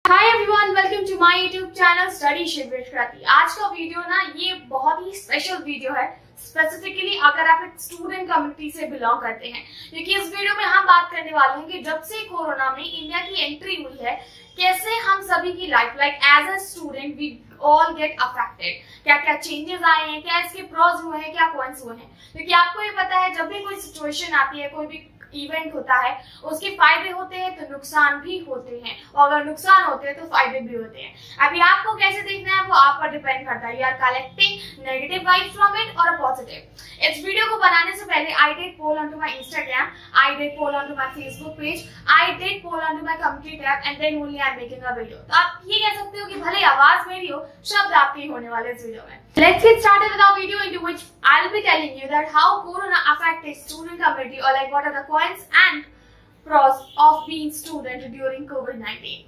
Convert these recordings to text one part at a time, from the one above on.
Hi everyone, welcome to my YouTube channel study Shiv with Kriti. आज का video ना ये बहुत ही स्पेशल वीडियो है, स्पेसिफिकली अगर आप एक स्टूडेंट कम्युनिटी से बिलोंग करते हैं, क्योंकि इस वीडियो में हम बात करने वाले हैं कि जब से कोरोना में इंडिया की एंट्री हुई है कैसे हम सभी की life like as a student we all get affected, क्या क्या चेंजेस आए हैं, क्या इसके प्रोज हुए हैं, क्या कॉन्स हुए हैं। क्योंकि आपको ये पता है जब भी कोई सिचुएशन आती है, कोई भी इवेंट होता है, उसके फायदे होते हैं तो नुकसान भी होते हैं, और अगर नुकसान होते हैं तो फायदे भी होते हैं। अभी आपको कैसे देखना है वो आप पर डिपेंड करता है। You are collecting negative vibes from it और पॉजिटिव। इस वीडियो को बनाने से पहले I did poll on to my Instagram, I did poll on to my Facebook page, I did poll on to my community tab and then only I am making a video. तो आप ये कह सकते हो कि भले आवाज मेरी हो, शब्द आपके होने वाले इस वीडियो में। Let's get started with our video, into which I'll be telling you that how Corona affected student community, or like what are the cons and pros of being student during COVID-19.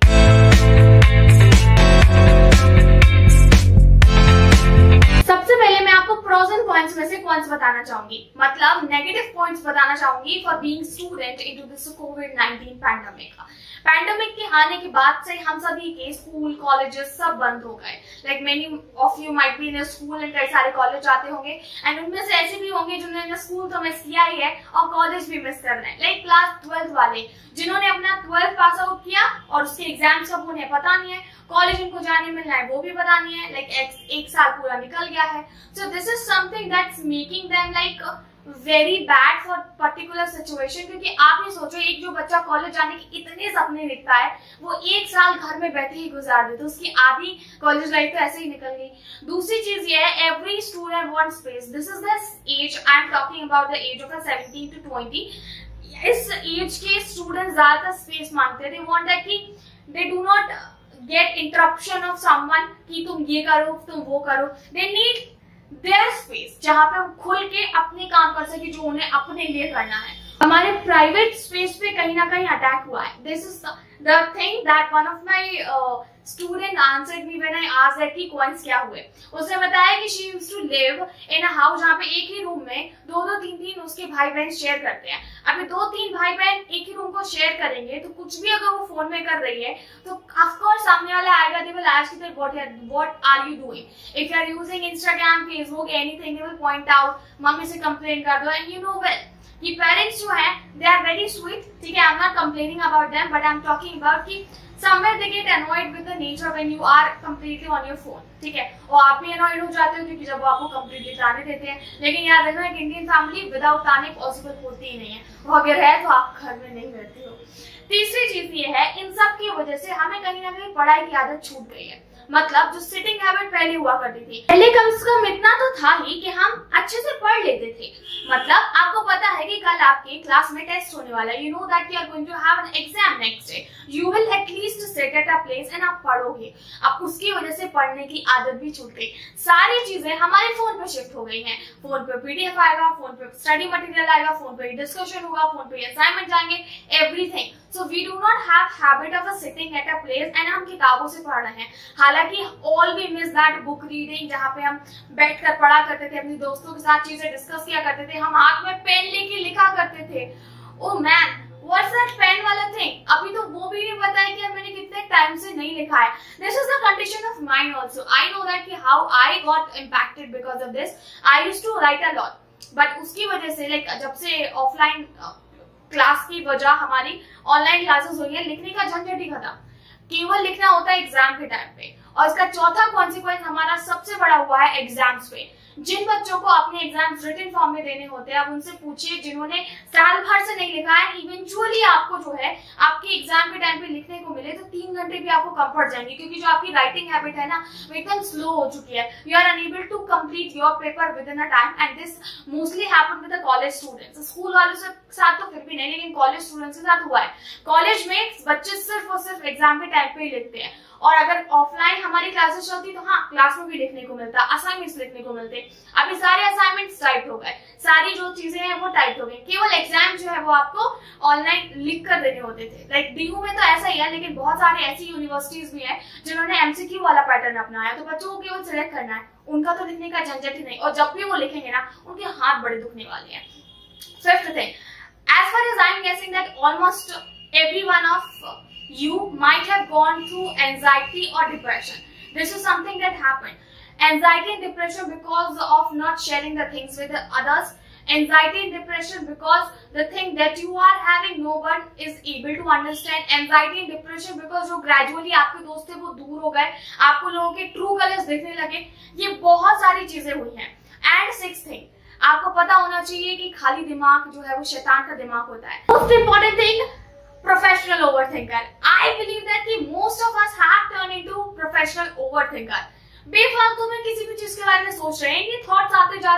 सबसे पहले मैं आपको pros and cons में से cons बताना चाहूंगी, मतलब negative points बताना चाहूंगी for being student into this कोविड-19 पैंडेमिक। पैंडेमिक के आने के बाद से हम सभी के स्कूल कॉलेजेस सब बंद हो गए। Like many of you might be in school and कई सारे कॉलेज जाते होंगे, एंड उनमें से ऐसे भी होंगे जिन्होंने स्कूल तो मिस किया ही है और कॉलेज भी मिस कर रहे हैं। लाइक क्लास 12th वाले जिन्होंने अपना 12th पास आउट किया और उसके एग्जाम्स का उन्हें पता नहीं है, कॉलेज उनको जाने मिलना है वो भी पता नहीं है। लाइक एक साल पूरा निकल गया है। So this is something that's making them like very bad for particular situation. क्योंकि आप ये सोचो, एक जो बच्चा कॉलेज जाने के इतने सपने देखता है वो एक साल घर में बैठे ही गुजार दे, तो उसकी आधी कॉलेज लाइफ तो ऐसे ही निकल गई। दूसरी चीज ये है, every student wants space. This is the age, I am talking about the age of 17 to 20। इस एज के स्टूडेंट ज्यादातर स्पेस मांगते हैं। दे वांट दैट कि they do not get interruption of someone कि तुम ये करो तुम वो करो। दे नीड देयर स्पेस जहां पे वो खुल के अपने काम कर सके जो उन्हें अपने लिए करना है। हमारे प्राइवेट स्पेस पे कहीं ना कहीं अटैक हुआ है। This is the thing that one of my student answered me when I asked that कि कॉइंस क्या हुए। उसने बताया कि she used to live in a house जहां पे एक ही रूम में दो तीन उसके भाई बहन शेयर करते हैं। अभी 2-3 भाई बहन एक ही रूम को शेयर करेंगे तो कुछ भी अगर वो फोन में कर रही है तो ऑफ कोर्स सामने वाला आएगा, they will ask that what are you doing. If you are using Instagram, Facebook, anything, they will point out, mummy से कंप्लेन कर दो। एंड यू नो वेल कि पेरेंट्स जो है दे आर वेरी स्वीट, ठीक है, I am not complaining about them, but I am talking about कि somewhere they get annoyed with the nature when you are completely on your phone, ठीक है। और आप भी annoyed हो जाते हो क्योंकि जब वो आपको completely ताने देते हैं। लेकिन याद रखना, एक इंडियन फैमिली विदाउट ताने पॉसिबल होती ही नहीं है, वो अगर है तो आप घर में नहीं रहते हो। तीसरी चीज ये है, इन सब की वजह से हमें कहीं ना कहीं पढ़ाई की आदत छूट गई है। मतलब जो सिटिंग हैबिट पहले हुआ करती थी, पहले कम से कम इतना तो था ही कि हम अच्छे से पढ़ लेते थे। मतलब आपको पता है कि कल आपके क्लास में टेस्ट होने वाला है, you know that you are going to have an exam next day, you will at least sit at a place and आप पढ़ोगे। अब उसकी वजह से पढ़ने की आदत भी छूट गई। सारी चीजें हमारे फोन पे शिफ्ट हो गई हैं। फोन पे पीडीएफ आएगा, फोन पे स्टडी मटेरियल आएगा, फोन पे डिस्कशन होगा, फोन पे असाइनमेंट जाएंगे, everything. So we do not have habit of sitting at a place and हम किताबों से पढ़ रहे हैं। हालांकि all we miss that book reading, जहां पे हम बैठकर पढ़ा करते थे, अपने दोस्तों के साथ चीजें डिस्कस किया करते थे, हम हाथ में पेन लेके लिखा करते थे। Oh man, what's that pen वाला थिंग? अभी तो वो भी नहीं पता है कि मैंने कितने टाइम से नहीं लिखा है। This is the condition of mind also. I know that कि how I got impacted because of this. I used to write a lot, but उसकी वजह से लाइक जब से ऑफलाइन क्लास की वजह हमारी ऑनलाइन क्लासेस हुई है, लिखने का झंझट ही खत्म, केवल लिखना होता है एग्जाम के टाइम पे। और इसका चौथा कॉन्सिक्वेंस हमारा सबसे बड़ा हुआ है एग्जाम्स पे। जिन बच्चों को अपने एग्जाम्स रिटन फॉर्म में देने होते हैं, आप उनसे पूछिए जिन्होंने साल भर से नहीं लिखा है, इवेंचुअली आपको जो है आपके एग्जाम के टाइम पे लिखने को मिले तो 3 घंटे भी आपको कम पड़ जाएंगे, क्योंकि जो आपकी राइटिंग हैबिट है ना वो एकदम स्लो हो चुकी है। You are unable to complete your paper with in a time, and this mostly happened with the college students. School वालों के साथ तो फिर भी नहीं, लेकिन कॉलेज स्टूडेंट्स के साथ हुआ है। कॉलेज में बच्चे सिर्फ और सिर्फ एग्जाम के टाइम पे ही लिखते हैं, और अगर ऑफलाइन हमारी क्लासेस चलती तो हाँ, क्लास में भी लिखने को मिलता, असाइनमेंट्स लिखने को मिलते। अभी सारे असाइनमेंट्स टाइप हो गए, सारी जो चीजें हैं वो टाइप हो गई, केवल एग्जाम जो है वो आपको ऑनलाइन लिख कर देने होते थे। लाइक डीयू में तो ऐसा ही है, लेकिन बहुत सारे ऐसी यूनिवर्सिटीज भी हैं जिन्होंने एमसीक्यू वाला पैटर्न अपनाया, तो बच्चों को केवल सिलेक्ट करना है, उनका तो लिखने का झंझट ही नहीं, और जब भी वो लिखेंगे ना उनके हाथ बड़े दुखने वाले हैं। Fifth thing, as far as I am guessing that almost every one of you might have gone through anxiety or depression. This is something that happened. Anxiety and depression because of not sharing the things with the others. Anxiety and depression because the thing that you are having no one is able to understand. Anxiety and depression because जो gradually आपके दोस्त थे वो दूर हो गए, आपको लोगों के true colors दिखने लगे. ये बहुत सारी चीजें हुई हैं. And sixth thing, आपको पता होना चाहिए कि खाली दिमाग जो है वो शैतान का दिमाग होता है. Most important thing, professional overthinker. I believe that कि most of us have turned into professional overthinker. बेफालतू में किसी भी चीज के बारे में सोच रहे हैं. ये थॉट्स आते जा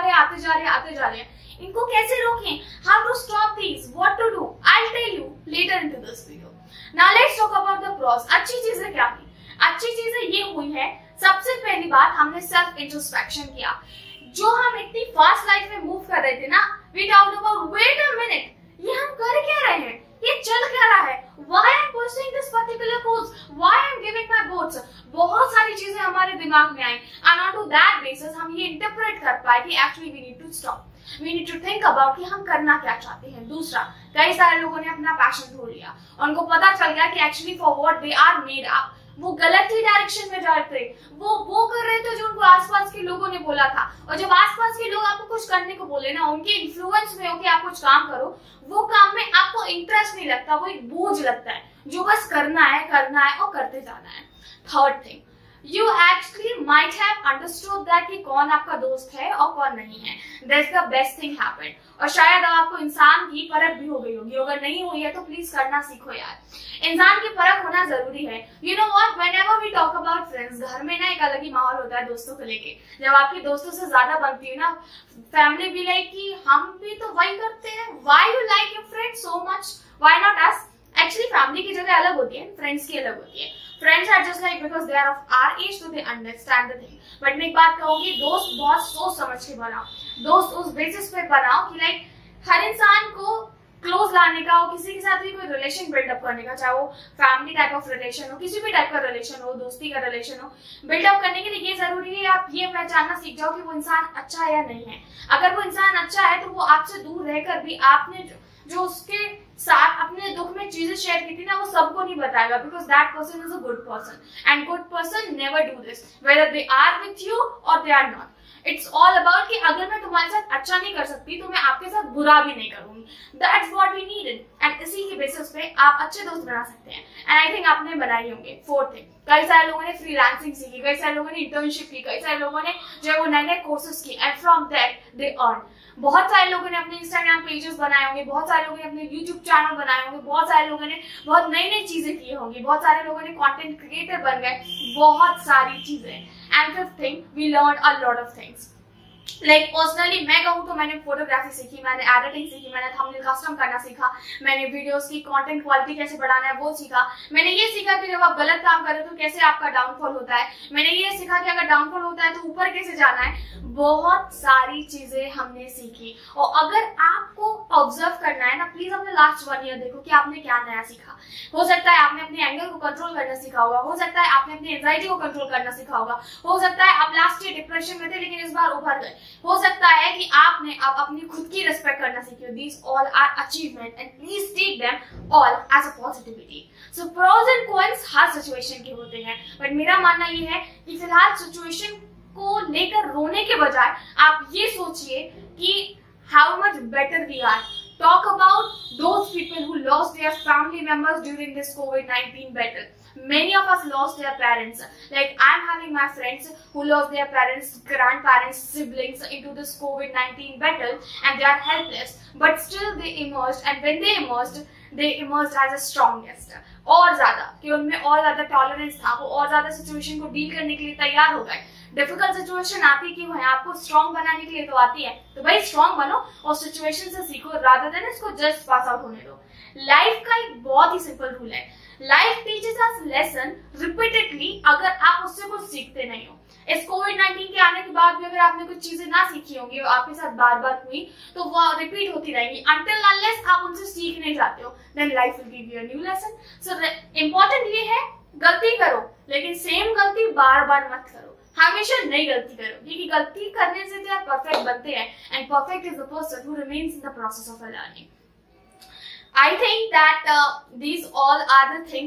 रहे हैं. इनको कैसे रोकें? How to stop these? What to do? I'll tell you later into this video. Now let's talk about the pros. अच्छी चीजें क्या हुई? अच्छी चीजें ये हुई है, सबसे पहली बात हमने सेल्फ इंट्रोस्पेक्शन किया. जो हम इतनी फास्ट लाइफ में मूव कर रहे थे ना, we talked about wait a minute, ये हम कर क्या रहे हैं? ये चल क्या रहा है? Why I'm pursuing this particular course? Why I'm giving my boards? बहुत सारी चीजें हमारे दिमाग में आई. And on to that basis हम ये इंटरप्रेट कर पाए कि actually we need to stop. We need to think about कि हम करना क्या चाहते हैं. दूसरा, कई सारे लोगों ने अपना पैशन ढूंढ लिया. उनको पता चल गया कि actually for what they are made up. वो गलत ही डायरेक्शन में जा रहे थे. वो कर रहे थे जो उनको आसपास के लोगों ने बोला था. और जब आसपास के लोग आपको कुछ करने को बोले ना, उनके इन्फ्लुएंस में हो कि आप कुछ काम करो, वो काम में आपको इंटरेस्ट नहीं लगता, वो एक बोझ लगता है जो बस करना है और करते जाना है. Third thing, you actually might have understood that कि कौन आपका दोस्त है और कौन नहीं है. That's the best thing happened. और शायद आपको इंसान की परख भी हो गई होगी. अगर नहीं हुई है तो प्लीज करना सीखो यार. इंसान की परख होना जरूरी है. You know what? Whenever we talk about friends, घर में ना एक अलग ही माहौल होता है दोस्तों को लेके. जब आपके दोस्तों से ज्यादा बनती है ना, फैमिली भी लाइक कि हम भी तो वही करते हैं. Why you like your friends so much? Why not us? Actually family की जगह अलग होती है, फ्रेंड्स की अलग होती है. Friends are just like because they are of our age, so they understand the thing. But मैं एक बात कहूंगी, दोस्त बहुत सोच समझ के बनाओ. दोस्त उस बेसिस पे बनाओ कि लाइक हर इंसान को क्लोज लाने का हो, किसी के साथ भी कोई रिलेशन बिल्डअप करने का, चाहे वो फैमिली टाइप ऑफ रिलेशन हो, किसी भी टाइप का रिलेशन हो, दोस्ती का रिलेशन हो, बिल्डअप करने के लिए ये जरूरी है आप ये पहचानना सीख जाओ कि वो इंसान अच्छा है या नहीं है. अगर वो इंसान अच्छा है तो वो आपसे दूर रहकर भी आपने जो उसके साथ अपने दुख में चीजें शेयर की थी ना, वो सबको नहीं बताएगा. Because that person is a good person and good person never do this whether they are with you और they are not. It's all about कि अगर मैं तुम्हारे साथ अच्छा नहीं कर सकती तो मैं आपके साथ बुरा भी नहीं करूंगी. That's what we needed and इसी के बेसिस पे आप अच्छे दोस्त बना सकते हैं. एंड आई थिंक आपने बनाए होंगे. फोर्थ थिंग, कई सारे लोगों ने फ्रीलांसिंग सीखी, कई सारे लोगों ने इंटर्नशिप की, कई सारे लोगों ने जो है वो नए कोर्सेज की and from that they earn. बहुत सारे लोगों ने अपने इंस्टाग्राम पेजेस बनाए होंगे, बहुत सारे लोगों ने अपने यूट्यूब चैनल बनाए होंगे, बहुत सारे लोगों ने बहुत नई चीजें की होंगी, बहुत सारे लोगों ने कंटेंट क्रिएटर बन गए, बहुत सारी चीजें. And fifth thing, we learn a lot of things. Like personally मैं कहूँ तो मैंने फोटोग्राफी सीखी, मैंने एडिटिंग सीखी, मैंने थंबनेल कस्टम करना सीखा, मैंने वीडियोस की कंटेंट क्वालिटी कैसे बढ़ाना है वो सीखा. मैंने ये सीखा कि जब आप गलत काम करें तो कैसे आपका डाउनफॉल होता है. मैंने ये सीखा कि अगर डाउनफॉल होता है तो ऊपर कैसे जाना है. बहुत सारी चीजें हमने सीखी. और अगर आपको ऑब्जर्व करना है ना, प्लीज अपने लास्ट 1 ईयर देखो कि आपने क्या नया सीखा. हो सकता है आपने अपने एंगर को कंट्रोल करना सीखा होगा, हो सकता है आपने अपनी एंजाइटी को कंट्रोल करना सीखा होगा, हो सकता है आप लास्ट ईयर डिप्रेशन में थे लेकिन इस बार उभर गए, हो सकता है कि आपने अब अपनी खुद की रिस्पेक्ट करना सीखी. These all are achievement and please take them all as a positivity. So pros and cons हर सिचुएशन के होते हैं, बट मेरा मानना ये है कि फिलहाल सिचुएशन को लेकर रोने के बजाय आप ये सोचिए कि how much better we are. Talk about those people who lost their family members during this COVID-19 battle. Many of us lost their parents. Like I'm having my friends who lost their parents, grandparents, siblings into this COVID-19 battle and they are helpless. But still they emerged, and when they emerged as the strongest. और ज्यादा कि उनमें और ज्यादा tolerance था, वो और ज्यादा सिचुएशन को डील करने के लिए तैयार हो गए. डिफिकल्ट सिचुएशन आती क्यों है? आपको स्ट्रॉन्ग बनाने के लिए तो आती है. तो भाई स्ट्रॉन्ग बनो और सिचुएशन से सीखो, रादर देन इसको जस्ट पास आउट होने दो. लाइफ का एक बहुत ही सिंपल रूल है, life teaches us lesson repeatedly अगर आप उससे कुछ सीखते नहीं हो. इस कोविड-19 के आने के बाद भी अगर आपने कुछ चीजें ना सीखी होंगी और आपके साथ बार बार हुई तो वो रिपीट होती रहेंगी until unless आप उनसे सीख नहीं जाते हो. then life will give you a new lesson. so important ये है, गलती करो लेकिन सेम गलती बार बार मत करो, हमेशा नई गलती करो, क्योंकि गलती करने से तो आप परफेक्ट बनते हैं and perfect is the person who remains in the process of learning. I think that these all are the things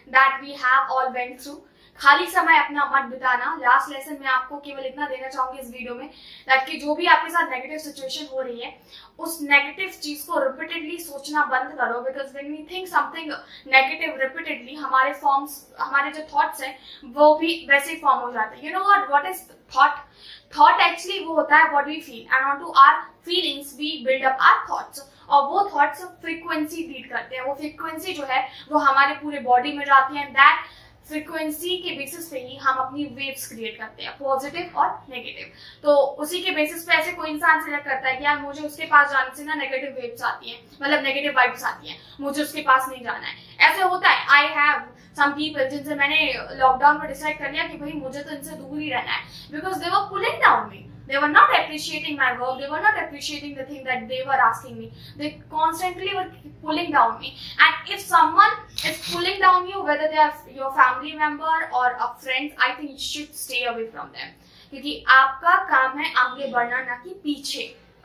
that we have all went through. खाली समय अपना मत बिताना। लास्ट लेसन में आपको केवल इतना देना चाहूंगी इस वीडियो में कि जो भी आपके साथ नेगेटिव सिचुएशन हो रही है उस नेगेटिव चीज को रिपीटेडली सोचना बंद करो, because when we think something negative repeatedly हमारे फॉर्म्स, हमारे जो थॉट्स हैं वो भी वैसे ही फॉर्म हो जाते हैं। You know what is thought? Thought actually वो होता है what we feel, and on to our feelings we build up our thoughts, और वो थॉट्स फ्रीक्वेंसी लीड करते हैं। वो फ्रीक्वेंसी जो है वो हमारे पूरे बॉडी में जाती है, एंड दैट फ्रीक्वेंसी के बेसिस पे ही हम अपनी वेव्स क्रिएट करते हैं, पॉजिटिव और नेगेटिव। तो उसी के बेसिस पे ऐसे कोई इंसान सिलेक्ट करता है कि यार मुझे उसके पास जाने से ना नेगेटिव वेव्स आती हैं, मतलब नेगेटिव वाइब्स आती हैं, मुझे उसके पास नहीं जाना है। ऐसे होता है। आई हैव सम पीपल जिनसे मैंने लॉकडाउन में डिसाइड कर लिया कि भाई मुझे तो इनसे दूर ही रहना है, because they were pulling down me. They were not appreciating my work. They were not appreciating the thing that they were asking me. They constantly were pulling down me. And if someone is pulling down you, whether they are your family member or a friend, I think you should stay away from them. क्योंकि आपका काम है आगे बढ़ना, ना कि पीछे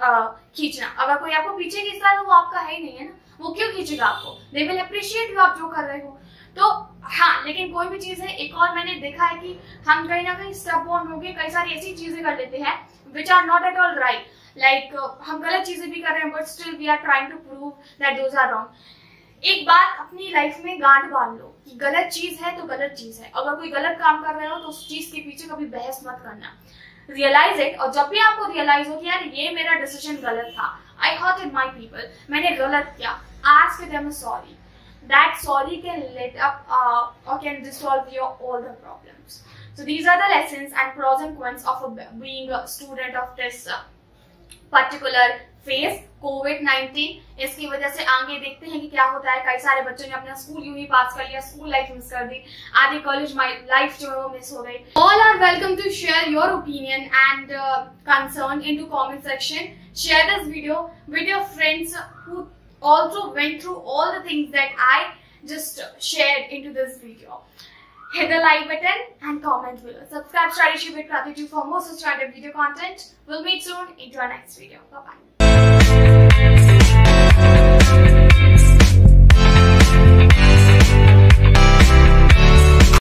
खींचना. अगर कोई आपको पीछे खींचता है तो वो आपका है ही नहीं है ना, वो क्यों खींचेगा आपको? They will appreciate you आप जो कर रहे हो. तो हाँ, लेकिन कोई भी चीज है, एक और मैंने देखा है कि हम कहीं ना कहीं स्टबबॉर्न हो गए, कई सारी ऐसी चीजें कर लेते हैं which are not at all right. Like हम गलत चीजें भी कर रहे हैं but still we are trying to prove that those are wrong. एक बात अपनी लाइफ में गांठ बांध लो कि गलत चीज है तो गलत चीज है. अगर कोई गलत काम कर रहे हो तो उस चीज के पीछे कभी बहस मत करना. रियलाइज इट, और जब भी आपको रियलाइज हो कि यार ये मेरा डिसीजन गलत था, आई हर्टेड माय पीपल, मैंने गलत किया, ask them sorry. That sorry can let up or can resolve your all the problems. So these are the lessons and pros and cons of being a student of this particular phase COVID-19. इसकी वजह से आगे देखते हैं कि क्या होता है. कई सारे बच्चों ने अपना स्कूल यूं ही पास कर लिया, स्कूल लाइफ मिस कर दी, आधी कॉलेज लाइफ जो है वो मिस हो गई. All are welcome to share your opinion and concern into comment section. Share this video with your friends who also went through all the things that I just shared into this video. Hit the like button and comment below. Subscribe Study Ship with Pratik for more such kind of video content. We'll meet soon into our next video. Bye bye.